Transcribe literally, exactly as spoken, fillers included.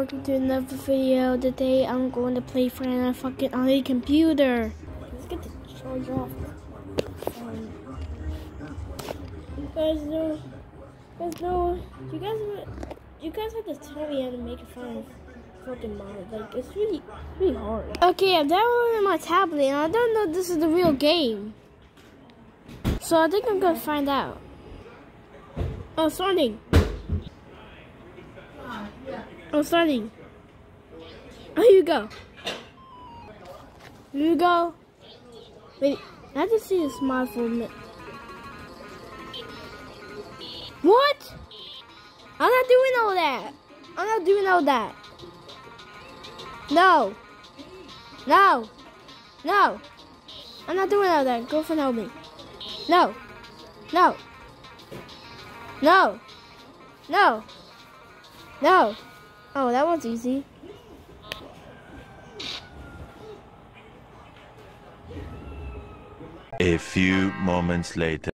welcome to another video. Today I'm going to play Final fucking on a computer. Let's get the charge off. Um, you guys know, you guys know, you guys, you guys have to tell me how to make a Final fucking mod. Like it's really, really hard. Okay, I'm downloading my tablet and I don't know if this is the real game. So I think I'm gonna find out. Oh, starting. Oh, starting. Oh, here you go. Here you go. Wait, I have to see this mod for a minute. What? I'm not doing all that. I'm not doing all that. No. No. No. I'm not doing all that. Go for help me. No. No. No. No. No. Oh, that one's easy. A few moments later.